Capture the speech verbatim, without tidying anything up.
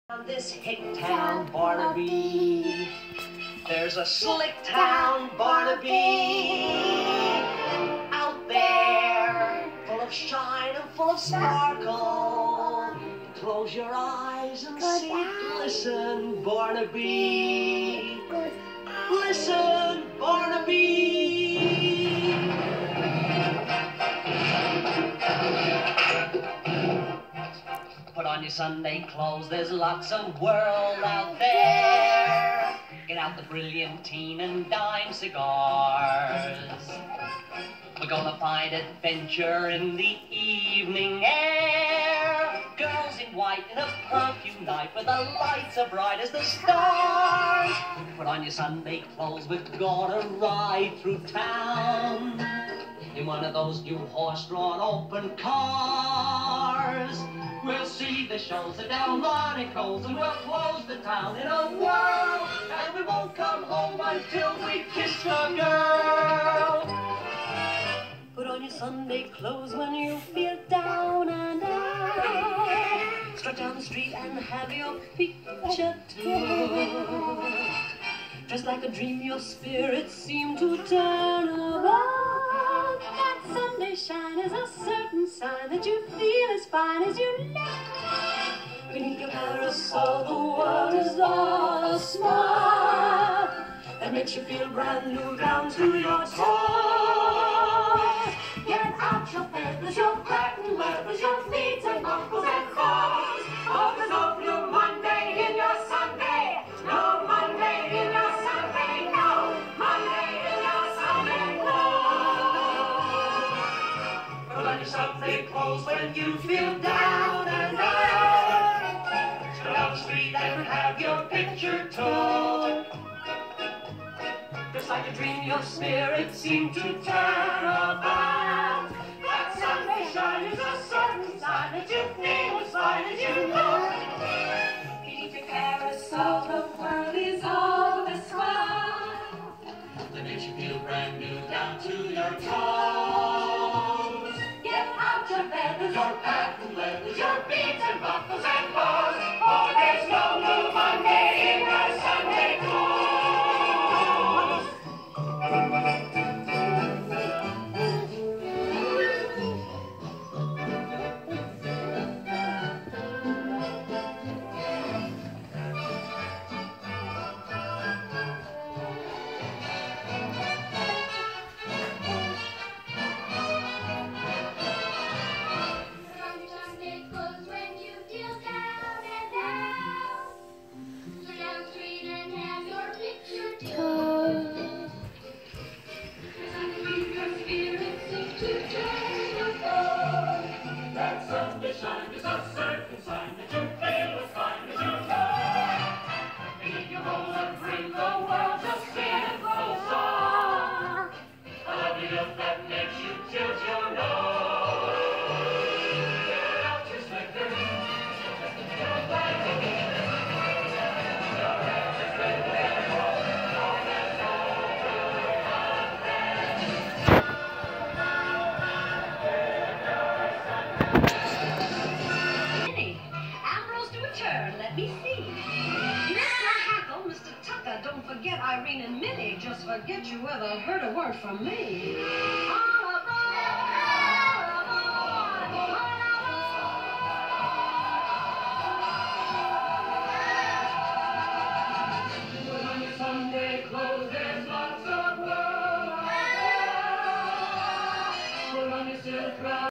On this hick town, Barnaby, there's a slick town, Barnaby, out there, full of shine and full of sparkle. Close your eyes and see, listen, Barnaby, listen, Barnaby. Put on your Sunday clothes, there's lots of world out there. Get out the brilliantine and dime cigars. We're gonna find adventure in the evening air. Girls in white in a perfume night where the lights are bright as the stars. Put on your Sunday clothes, we're gonna ride through town in one of those new horse-drawn open cars. We'll see the shows at Delmonico's and we'll close the town in a whirl. And we won't come home until we kiss the girl. Put on your Sunday clothes when you feel down and out. Strut down the street and have your picture took. Just like a dream, your spirits seem to turn about. That Sunday shine is a certain sign that you feel as fine as you look. Beneath your parasol, the world is all a smile that makes you feel brand new down to your toes. Get out your feathers, your patent leathers, your beads and buckles and bows. Focus up your Monday in your Sunday. No Monday in your Sunday. No Monday in your Sunday clothes. Put on your Sunday clothes when you feel down and out. Go down the street and have your picture took. Just like a dream, your spirit seemed to turn about. That Sunday shine is a certain sign that you feel as fine as you look. Beneath your parasol, the world is all a smile that makes you feel brand new down to your toes. Get out your feathers, your patent leathers, your beads and buckles and bows. For there's no blue Monday in your Sunday clothes. Let me see. Mister Hackle, Mister Tucker, don't forget Irene and Minnie. Just forget you ever heard a word from me. Put on your Sunday clothes, there's lots of world out there. Put on your silk